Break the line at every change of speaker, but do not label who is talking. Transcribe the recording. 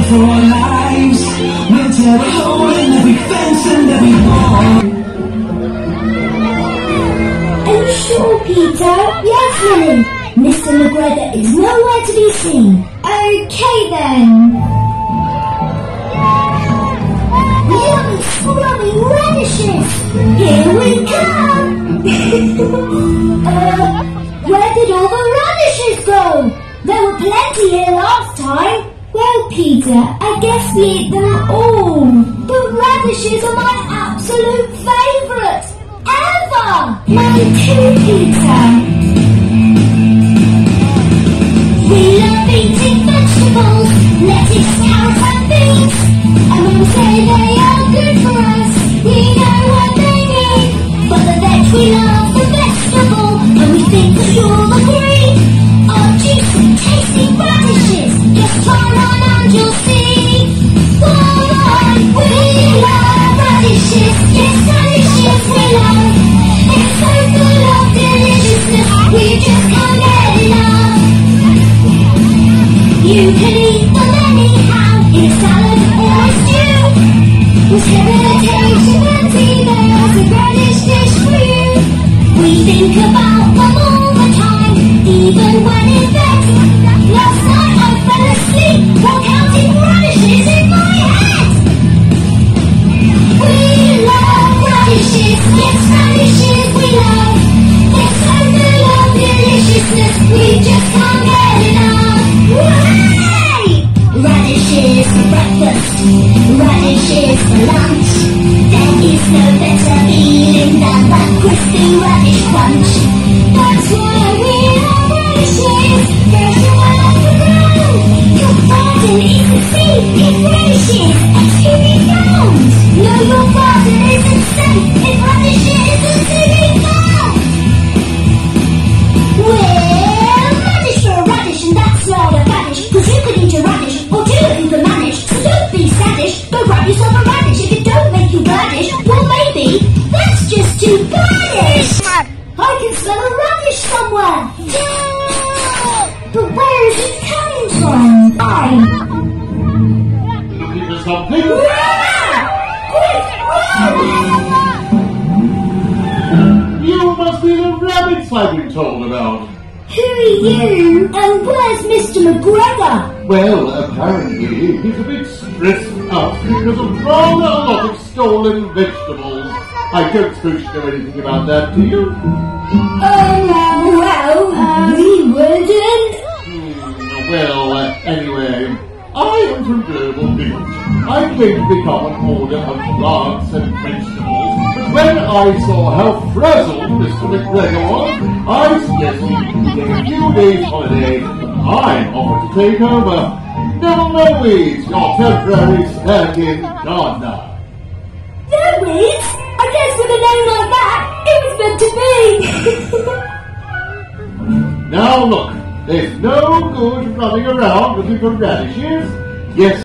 for our lives. We'll tear a hole in every fence and every wall.
Are you sure, Peter? Yes, Lily. Mr. McGregor is nowhere to be seen. Okay then. Yummy, scrummy radishes! Here we come! Where did all the radishes go? There were plenty here last time. Well, Peter, I guess we ate them all. But radishes are my absolute favourite. Ever! Mine too, Peter. We love eating vegetables, lettuce, carrots and beans. And when we say they are good for us, we know what they mean. For the veg we love the vegetable, and we think that you'll agree. Our juicy, tasty radishes, just try one and you'll see. Why, we love radishes, yes radishes we love. It's so full of deliciousness, we just can't get enough. You can eat them anyhow, in a salad or a stew. Whatever takes your fancy, there's a radish dish for you. We think about them all the time, even when in bed. Last night I fell asleep while counting radishes in my head. We love radishes, yes radishes we love. They're so full of deliciousness, we just can't get enough. Hooray! Radishes for breakfast, radishes for lunch. There is no better feeling than that crispy radish crunch. That's why we love radishes, fresh right off the ground. Your garden isn't safe if radishes are to be found. No, your garden isn't safe if radishes are to be found. Well, radish for a radish, and that's not a radish, 'cause you could eat a radish, or two if you can manage. So don't be saddish, go grab yourself a radish. If it don't make you gladish, well maybe that's just too baddish. I can smell a radish somewhere. But where is it coming from?
Looking for something?
Quick, run!
You must be the rabbits I've been told about.
Who are you? And where's Mr. McGregor?
Well, apparently he's a bit stressed out because of rather a lot of stolen vegetables. I don't suppose you know anything about that, do you?
We wouldn't.
Anyway, I am from Global Village. I came to become an order of plants and vegetables, but when I saw how frazzled Mr. McGregor was, I suggested he could take a few days holiday. I'm offered to take over. Neville Lowe's, your temporary stand-in gardener.
Lowe's? I guess with a name like that, it was meant to be.
Now look, there's no good running around looking for radishes. Yes,